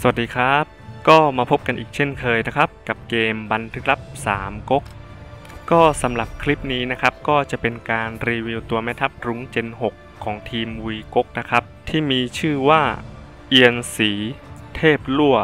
สวัสดีครับก็มาพบกันอีกเช่นเคยนะครับกับเกมบันทึกลับ3ก๊กก็สำหรับคลิปนี้นะครับก็จะเป็นการรีวิวตัวแม่ทัพรุ้งเจน6ของทีมวีก๊กนะครับที่มีชื่อว่าเอียนสีเทพลั่ว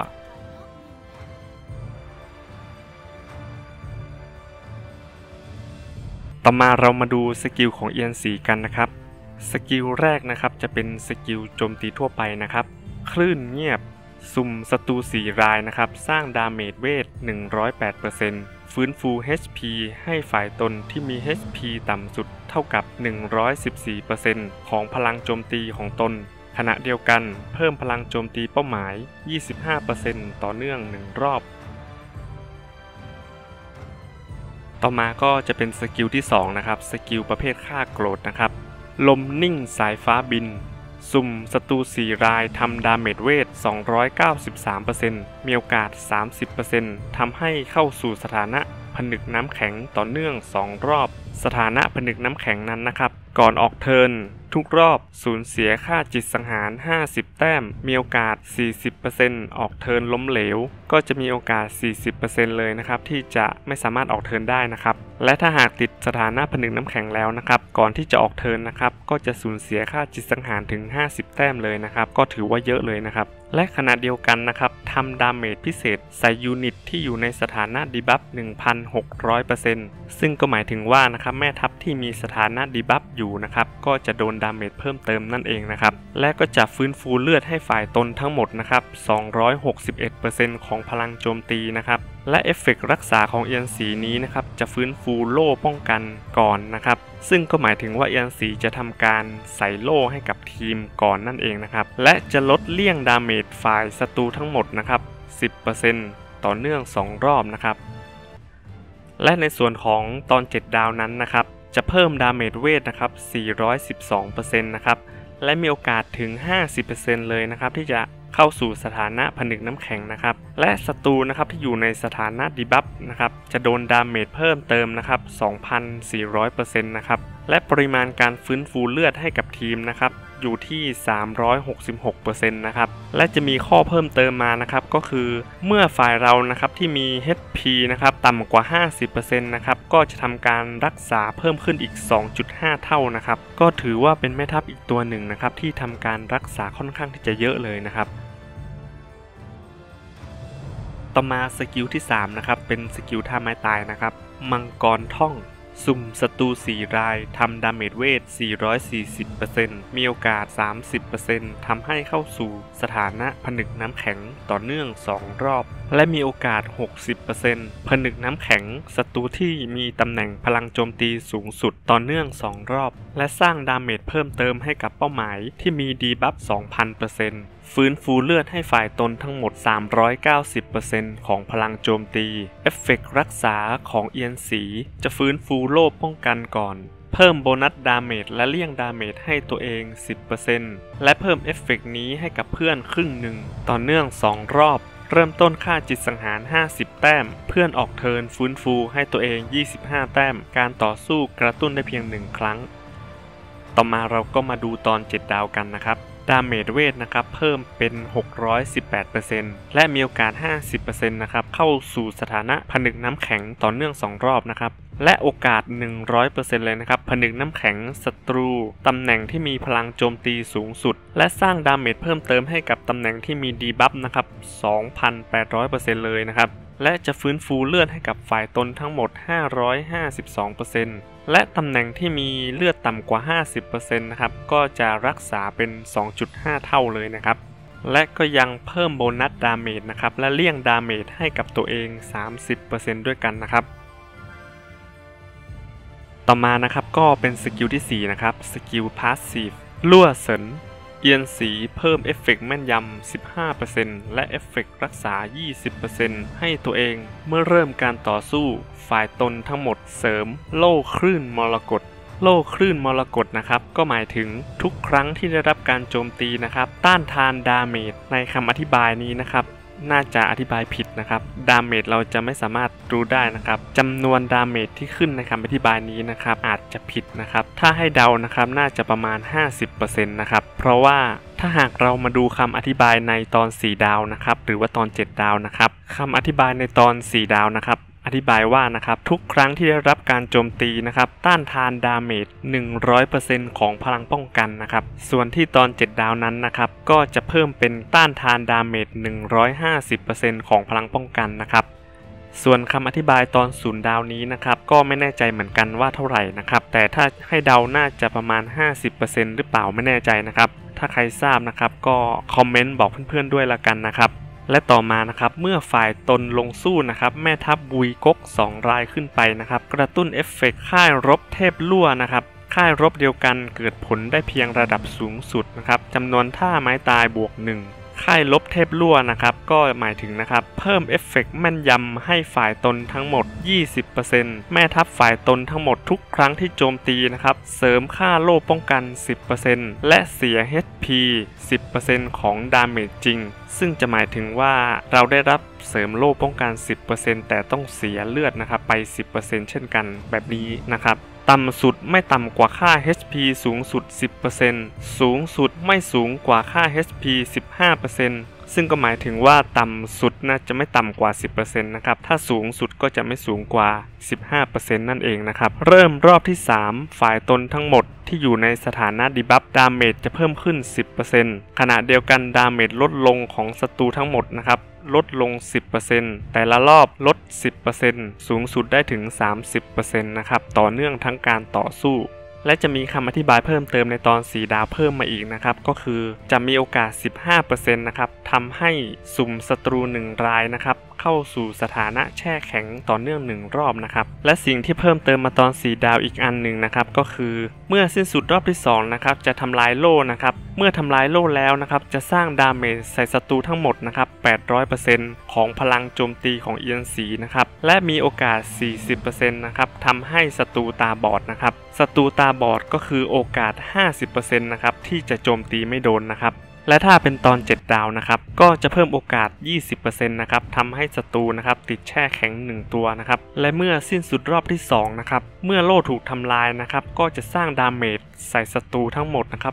ต่อมาเรามาดูสกิลของเอียนสีกันนะครับสกิลแรกนะครับจะเป็นสกิลโจมตีทั่วไปนะครับคลื่นเงียบสุ่มศัตรู4 รายนะครับสร้างดาเมจเวท 108% ฟื้นฟู HP ให้ฝ่ายตนที่มี HP ต่ำสุดเท่ากับ 114% ของพลังโจมตีของตนขณะเดียวกันเพิ่มพลังโจมตีเป้าหมาย 25% ต่อเนื่อง1 รอบต่อมาก็จะเป็นสกิลที่2นะครับสกิลประเภทฆ่าโกรธนะครับลมนิ่งสายฟ้าบินสุ่มศัตรู4 รายทำดาเมจเวท 293% มีโอกาส 30% ทำให้เข้าสู่สถานะผนึกน้ำแข็งต่อเนื่อง2 รอบสถานะผนึกน้ำแข็งนั้นนะครับก่อนออกเทิร์นทุกรอบสูญเสียค่าจิตสังหาร50 แต้มมีโอกาส 40% ออกเทิร์นล้มเหลวก็จะมีโอกาส 40% เลยนะครับที่จะไม่สามารถออกเทิร์นได้นะครับและถ้าหากติดสถานะผนึกน้ำแข็งแล้วนะครับก่อนที่จะออกเทิร์นนะครับก็จะสูญเสียค่าจิตสังหารถึง50 แต้มเลยนะครับก็ถือว่าเยอะเลยนะครับและขณะเดียวกันนะครับทำดาเมจพิเศษใส่ยูนิตที่อยู่ในสถานะดีบัฟ 1,600% ซึ่งก็หมายถึงว่านะครับแม่ทัพที่มีสถานะดีบัฟอยู่นะครับก็จะโดนดาเมจเพิ่มเติมนั่นเองนะครับและก็จะฟื้นฟูเลือดให้ฝ่ายตนทั้งหมดนะครับ 261% ของพลังโจมตีนะครับและเอฟเฟกต์รักษาของเอียนสีนี้นะครับจะฟื้นฟูโล่ป้องกันก่อนนะครับซึ่งก็หมายถึงว่าเอียนสีจะทำการใส่โล่ให้กับทีมก่อนนั่นเองนะครับและจะลดเลี่ยงดาเมจฝ่ายศัตรูทั้งหมดนะครับ 10% ต่อเนื่อง2 รอบนะครับและในส่วนของตอน7 ดาวนั้นนะครับจะเพิ่มดาเมจเวทนะครับ 412% นะครับและมีโอกาสถึง 50% เลยนะครับที่จะเข้าสู่สถานะผนึกน้ำแข็งนะครับและศัตรูนะครับที่อยู่ในสถานะดีบัฟนะครับจะโดนดาเมจเพิ่มเติมนะครับ 2,400% นะครับและปริมาณการฟื้นฟูเลือดให้กับทีมนะครับอยู่ที่ 366% นะครับและจะมีข้อเพิ่มเติมมานะครับก็คือเมื่อฝ่ายเรานะครับที่มี HP นะครับต่ำกว่า 50% นะครับก็จะทำการรักษาเพิ่มขึ้นอีก 2.5 เท่านะครับก็ถือว่าเป็นแม่ทัพอีกตัวหนึ่งนะครับที่ทำการรักษาค่อนข้างที่จะเยอะเลยนะครับต่อมาสกิลที่3นะครับเป็นสกิลท่าไม้ตายนะครับมังกรท่องสุ่มศัตรู4 รายทำดาเมจเวท 440% มีโอกาส 30% ทำให้เข้าสู่สถานะผนึกน้ำแข็งต่อเนื่อง2 รอบและมีโอกาส 60% ผนึกน้ำแข็งศัตรูที่มีตำแหน่งพลังโจมตีสูงสุดต่อเนื่อง2 รอบและสร้างดาเมจเพิ่มเติมให้กับเป้าหมายที่มีดีบัฟ 2,000%ฟื้นฟูเลือดให้ฝ่ายตนทั้งหมด 390% ของพลังโจมตีเอฟเฟกต์รักษาของเอียนสีจะฟื้นฟูโล่ป้องกันก่อนเพิ่มโบนัสดาเมจและเลี่ยงดาเมจให้ตัวเอง 10% และเพิ่มเอฟเฟกต์นี้ให้กับเพื่อนครึ่งหนึ่งต่อเนื่อง2 รอบเริ่มต้นค่าจิตสังหาร50 แต้มเพื่อนออกเทิร์นฟื้นฟูให้ตัวเอง25 แต้มการต่อสู้กระตุ้นได้เพียง1 ครั้งต่อมาเราก็มาดูตอน7 ดาวกันนะครับดาเมจเวทนะครับเพิ่มเป็น 618% และมีโอกาส 50% นะครับเข้าสู่สถานะผนึกน้ำแข็งต่อเนื่อง2 รอบนะครับและโอกาส 100% เลยนะครับผนึกน้ำแข็งศัตรูตำแหน่งที่มีพลังโจมตีสูงสุดและสร้างดาเมจเพิ่มเติมให้กับตำแหน่งที่มีดีบัฟนะครับ 2,800% เลยนะครับและจะฟื้นฟูเลือดให้กับฝ่ายตนทั้งหมด 552%และตำแหน่งที่มีเลือดต่ำกว่า 50% นะครับก็จะรักษาเป็น 2.5 เท่าเลยนะครับและก็ยังเพิ่มโบนัสดาเมจนะครับและเลี่ยงดาเมจให้กับตัวเอง 30% ด้วยกันนะครับต่อมานะครับก็เป็นสกิลที่4นะครับสกิลพาสซีฟลั่วเสินเอียนสีเพิ่มเอฟเฟกต์แม่นยำ 15% และเอฟเฟกต์รักษา 20% ให้ตัวเองเมื่อเริ่มการต่อสู้ฝ่ายตนทั้งหมดเสริมโล่คลื่นมรกตโล่คลื่นมรกตนะครับก็หมายถึงทุกครั้งที่ได้รับการโจมตีนะครับต้านทานดาเมจในคำอธิบายนี้นะครับน่าจะอธิบายผิดนะครับดาเมจเราจะไม่สามารถรู้ได้นะครับจำนวนดาเมจที่ขึ้นในคำอธิบายนี้นะครับอาจจะผิดนะครับถ้าให้เดานะครับน่าจะประมาณ 50% นะครับเพราะว่าถ้าหากเรามาดูคำอธิบายในตอน4ดาวนะครับหรือว่าตอน7ดาวนะครับคำอธิบายในตอน4ดาวนะครับอธิบายว่านะครับทุกครั้งที่ได้รับการโจมตีนะครับต้านทานดาเมจ 100% ของพลังป้องกันนะครับส่วนที่ตอน7ดาวนั้นนะครับก็จะเพิ่มเป็นต้านทานดาเมจ 150% ของพลังป้องกันนะครับส่วนคำอธิบายตอน0ดาวนี้นะครับก็ไม่แน่ใจเหมือนกันว่าเท่าไหร่นะครับแต่ถ้าให้เดาน่าจะประมาณ 50% หรือเปล่าไม่แน่ใจนะครับถ้าใครทราบนะครับก็คอมเมนต์บอกเพื่อนๆด้วยละกันนะครับและต่อมานะครับเมื่อฝ่ายตนลงสู้นะครับแม่ทัพบุยก๊ก2รายขึ้นไปนะครับกระตุ้นเอฟเฟกต์ค่ายรบเทพลั่วนะครับค่ายรบเดียวกันเกิดผลได้เพียงระดับสูงสุดนะครับจำนวนท่าไม้ตายบวก1ค่ายลบเทพลั่วนะครับก็หมายถึงนะครับเพิ่มเอฟเฟกต์แม่นยำให้ฝ่ายตนทั้งหมด 20% แม่ทัพฝ่ายตนทั้งหมดทุกครั้งที่โจมตีนะครับเสริมค่าโล่ป้องกัน 10% และเสีย HP 10% ของดาเมจจริงซึ่งจะหมายถึงว่าเราได้รับเสริมโล่ป้องกัน 10% แต่ต้องเสียเลือดนะครับไป 10% เช่นกันแบบนี้นะครับต่ำสุดไม่ต่ำกว่าค่า HP สูงสุด 10% สูงสุดไม่สูงกว่าค่า HP 15% ซึ่งก็หมายถึงว่าต่ำสุดน่าจะไม่ต่ำกว่า 10% นะครับถ้าสูงสุดก็จะไม่สูงกว่า 15% นั่นเองนะครับเริ่มรอบที่ 3 ฝ่ายตนทั้งหมดที่อยู่ในสถานะดีบัฟดาเมจจะเพิ่มขึ้น 10% ขณะเดียวกันดาเมจลดลงของศัตรูทั้งหมดนะครับลดลง 10% แต่ละรอบลด 10% สูงสุดได้ถึง 30% นะครับต่อเนื่องทั้งการต่อสู้และจะมีคำอธิบายเพิ่มเติมในตอน4ดาวเพิ่มมาอีกนะครับก็คือจะมีโอกาส 15% นะครับทำให้สุ่มศัตรู1รายนะครับเข้าสู่สถานะแช่แข็งต่อเนื่อง1รอบนะครับและสิ่งที่เพิ่มเติมมาตอน4ดาวอีกอันหนึ่งนะครับก็คือเมื่อสิ้นสุดรอบที่2นะครับจะทำลายโล่นะครับเมื่อทำลายโล่แล้วนะครับจะสร้างดาเมจใส่ศัตรูทั้งหมดนะครับ 800% ของพลังโจมตีของ ENC นะครับและมีโอกาส 40% นะครับทำให้ศัตรูตาบอดนะครับศัตรูตาบอดก็คือโอกาส 50% นะครับที่จะโจมตีไม่โดนนะครับและถ้าเป็นตอน7ดาวนะครับก็จะเพิ่มโอกาส 20% นะครับทำให้ศัตรูนะครับติดแช่แข็ง1ตัวนะครับและเมื่อสิ้นสุดรอบที่2นะครับเมื่อโล่ถูกทำลายนะครับก็จะสร้างดาเมจใส่ศัตรูทั้งหมดนะครับ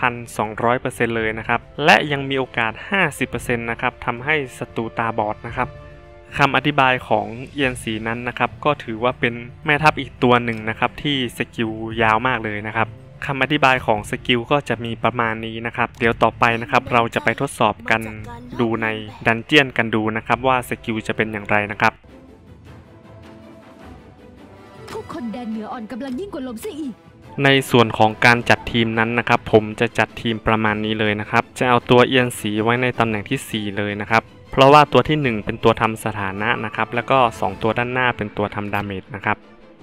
1,200% เลยนะครับและยังมีโอกาส 50% นะครับทำให้ศัตรูตาบอดนะครับคำอธิบายของเอียนสีนั้นนะครับก็ถือว่าเป็นแม่ทัพอีกตัวหนึ่งนะครับที่สกิลยาวมากเลยนะครับคำอธิบายของสกิลก็จะมีประมาณนี้นะครับเดี๋ยวต่อไปนะครับเราจะไปทดสอบกันดูในดันเจียนกันดูนะครับว่าสกิลจะเป็นอย่างไรนะครับทุกคนแดนเหนืออ่อนกำลังยิ่งกว่าลมซะอีกในส่วนของการจัดทีมนั้นนะครับผมจะจัดทีมประมาณนี้เลยนะครับจะเอาตัวเอียนสีไว้ในตำแหน่งที่4เลยนะครับเพราะว่าตัวที่1เป็นตัวทำสถานะนะครับแล้วก็2ตัวด้านหน้าเป็นตัวทำดาเมจนะครับ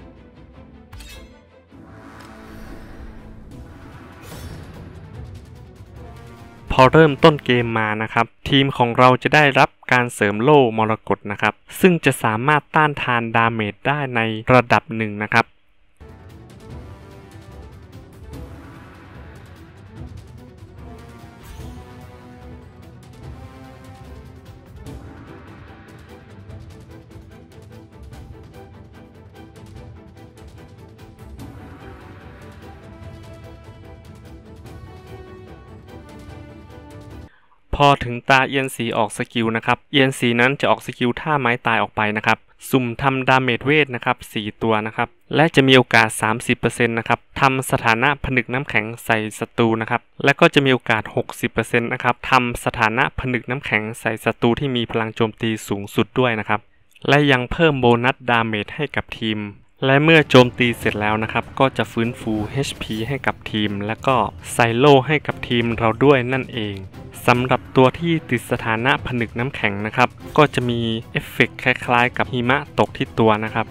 พอเริ่มต้นเกมมานะครับทีมของเราจะได้รับการเสริมโล่มรกตนะครับซึ่งจะสามารถต้านทานดาเมจได้ในระดับหนึ่งนะครับพอถึงตาเอียนสีออกสกิลนะครับเอียนสีนั้นจะออกสกิลท่าไม้ตายออกไปนะครับสุ่มทำดาเมจเวทนะครับ4ตัวนะครับและจะมีโอกาส 30% นะครับทำสถานะผนึกน้ำแข็งใส่ศัตรูนะครับและก็จะมีโอกาส 60% นะครับทำสถานะผนึกน้ำแข็งใส่ศัตรูที่มีพลังโจมตีสูงสุดด้วยนะครับและยังเพิ่มโบนัสดาเมจให้กับทีมและเมื่อโจมตีเสร็จแล้วนะครับก็จะฟื้นฟู HP ให้กับทีมและก็ใส่โล่ให้กับทีมเราด้วยนั่นเองสำหรับตัวที่ติดสถานะผนึกน้ำแข็งนะครับก็จะมีเอฟเฟกต์คล้ายๆกับหิมะตกที่ตัวนะครับ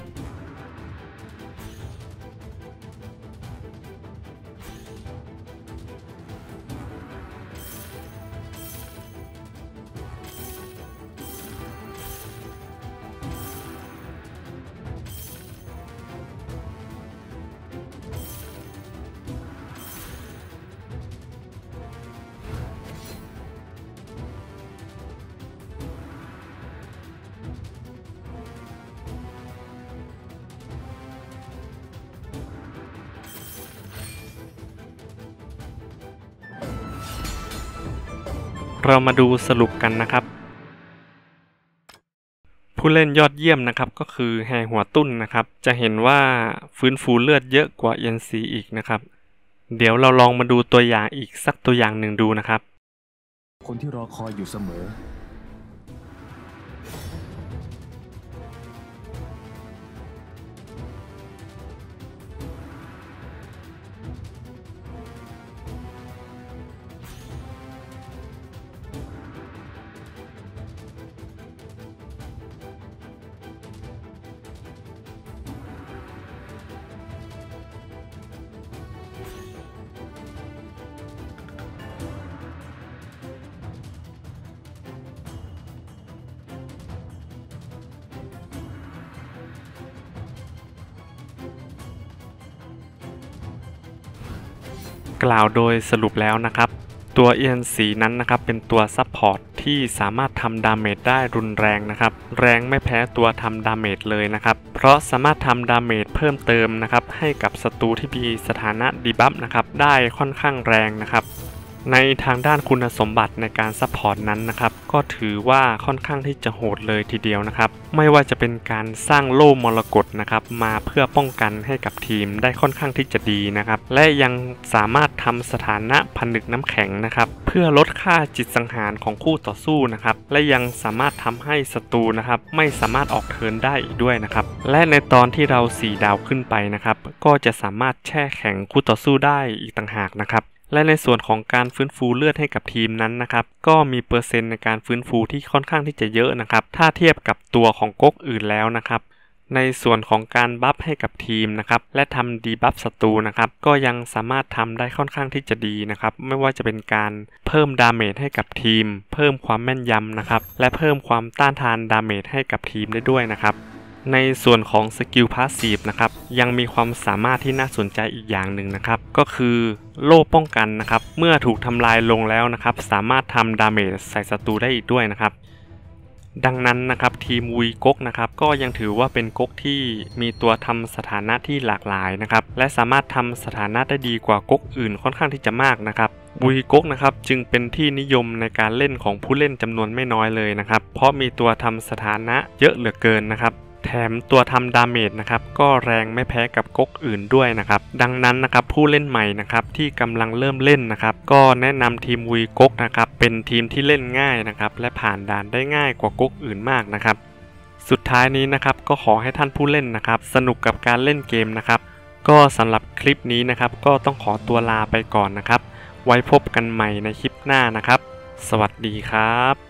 เรามาดูสรุปกันนะครับผู้เล่นยอดเยี่ยมนะครับก็คือแฮหัวตุ้นนะครับจะเห็นว่าฟื้นฟูเลือดเยอะกว่า ENC อีกนะครับเดี๋ยวเราลองมาดูตัวอย่างอีกสักตัวอย่างหนึ่งดูนะครับคนที่รอคอยอยู่เสมอกล่าวโดยสรุปแล้วนะครับตัว ENC นั้นนะครับเป็นตัวซัพพอร์ตที่สามารถทำดาเมจได้รุนแรงนะครับแรงไม่แพ้ตัวทำดาเมจเลยนะครับเพราะสามารถทำดาเมจเพิ่มเติมนะครับให้กับศัตรูที่มีสถานะดีบัฟนะครับได้ค่อนข้างแรงนะครับในทางด้านคุณสมบัติในการซัพพอร์ตนั้นนะครับก็ถือว่าค่อนข้างที่จะโหดเลยทีเดียวนะครับไม่ว่าจะเป็นการสร้างโล่มรกตนะครับมาเพื่อป้องกันให้กับทีมได้ค่อนข้างที่จะดีนะครับและยังสามารถทำสถานะผนึกน้ำแข็งนะครับเพื่อลดค่าจิตสังหารของคู่ต่อสู้นะครับและยังสามารถทำให้ศัตรูนะครับไม่สามารถออกเทิร์นได้อีกด้วยนะครับและในตอนที่เรา4 ดาวขึ้นไปนะครับก็จะสามารถแช่แข็งคู่ต่อสู้ได้อีกต่างหากนะครับและในส่วนของการฟื้นฟูเลือดให้กับทีมนั้นนะครับก็มีเปอร์เซ็นต์ในการฟื้นฟูที่ค่อนข้างที่จะเยอะนะครับถ้าเทียบกับตัวของก๊กอื่นแล้วนะครับในส่วนของการบัฟให้กับทีมนะครับและทำดีบัฟศัตรูนะครับก็ยังสามารถทำได้ค่อนข้างที่จะดีนะครับไม่ว่าจะเป็นการเพิ่มดาเมจให้กับทีมเพิ่มความแม่นยำนะครับและเพิ่มความต้านทานดาเมจให้กับทีมได้ด้วยนะครับในส่วนของสกิลพาสซีฟนะครับยังมีความสามารถที่น่าสนใจอีกอย่างหนึ่งนะครับก็คือโล่ป้องกันนะครับเมื่อถูกทำลายลงแล้วนะครับสามารถทำดาเมจใส่ศัตรูได้อีกด้วยนะครับดังนั้นนะครับทีมวีก๊กนะครับก็ยังถือว่าเป็นก๊กที่มีตัวทำสถานะที่หลากหลายนะครับและสามารถทำสถานะได้ดีกว่าก๊กอื่นค่อนข้างที่จะมากนะครับวีก๊กนะครับจึงเป็นที่นิยมในการเล่นของผู้เล่นจำนวนไม่น้อยเลยนะครับเพราะมีตัวทำสถานะเยอะเหลือเกินนะครับแถมตัวทำดาเมจนะครับก็แรงไม่แพ้กับก๊กอื่นด้วยนะครับดังนั้นนะครับผู้เล่นใหม่นะครับที่กำลังเริ่มเล่นนะครับก็แนะนำทีมวีก๊กนะครับเป็นทีมที่เล่นง่ายนะครับและผ่านด่านได้ง่ายกว่าก๊กอื่นมากนะครับสุดท้ายนี้นะครับก็ขอให้ท่านผู้เล่นนะครับสนุกกับการเล่นเกมนะครับก็สำหรับคลิปนี้นะครับก็ต้องขอตัวลาไปก่อนนะครับไว้พบกันใหม่ในคลิปหน้านะครับสวัสดีครับ